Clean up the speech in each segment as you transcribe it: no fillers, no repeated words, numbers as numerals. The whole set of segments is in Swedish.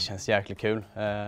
känns jäkligt kul.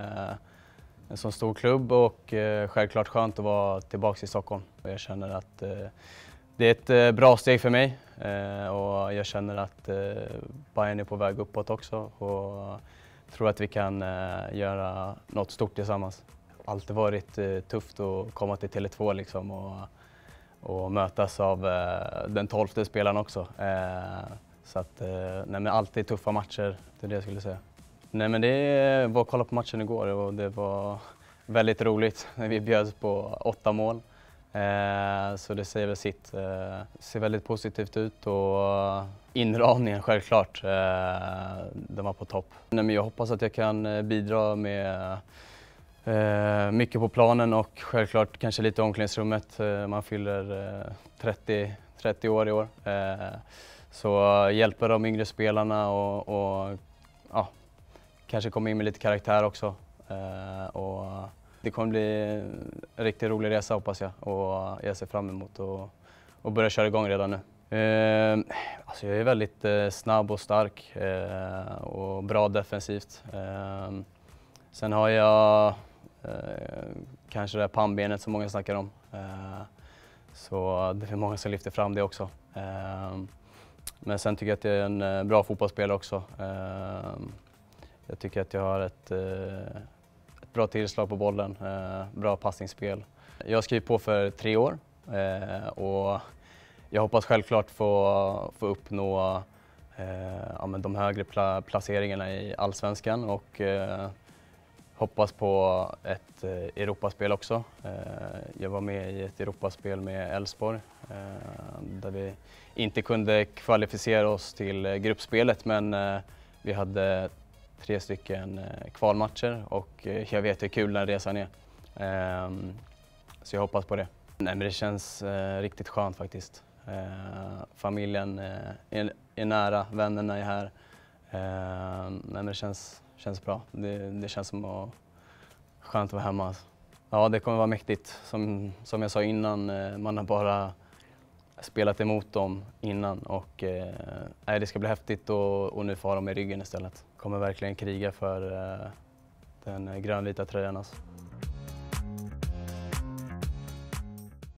En sån stor klubb och självklart skönt att vara tillbaka i Stockholm. Och jag känner att det är ett bra steg för mig och jag känner att Bayern är på väg uppåt också och tror att vi kan göra något stort tillsammans. Det har alltid varit tufft att komma till Tele2 liksom och mötas av den 12:e spelaren också. Så att, nej, men alltid tuffa matcher, det är det jag skulle säga. Nej, men det var att kolla på matchen igår och det var väldigt roligt. Vi bjöds på 8 mål. Så det säger väl sitt. Det ser väldigt positivt ut och inramningen självklart, den var på topp. Nej, men jag hoppas att jag kan bidra med mycket på planen och självklart kanske lite i omklädningsrummet. Man fyller 30 år i år. Så hjälper de yngre spelarna och ja, kanske komma in med lite karaktär också. Och det kommer bli en riktigt rolig resa hoppas jag och jag ser fram emot att börja köra igång redan nu. Alltså jag är väldigt snabb och stark och bra defensivt. Sen har jag kanske det här pannbenet som många snackar om. Så det är många som lyfter fram det också. Men sen tycker jag att jag är en bra fotbollsspelare också. Jag tycker att jag har ett bra tillslag på bollen, bra passningsspel. Jag har skrivit på för 3 år och jag hoppas självklart få uppnå de högre placeringarna i Allsvenskan och hoppas på ett Europaspel också. Jag var med i ett Europaspel med Elfsborg där vi inte kunde kvalificera oss till gruppspelet men vi hade 3 stycken kvalmatcher och jag vet hur kul den resan är. Så jag hoppas på det. Nej, men det känns riktigt skönt faktiskt. Familjen är nära, vännerna är här. Nej, men det känns bra. Det känns som skönt att vara hemma. Ja, det kommer vara mäktigt. Som jag sa innan, man har bara spelat emot dem innan och det ska bli häftigt och nu får de i ryggen istället. Kommer verkligen kriga för den grönvita tröjan. Alltså.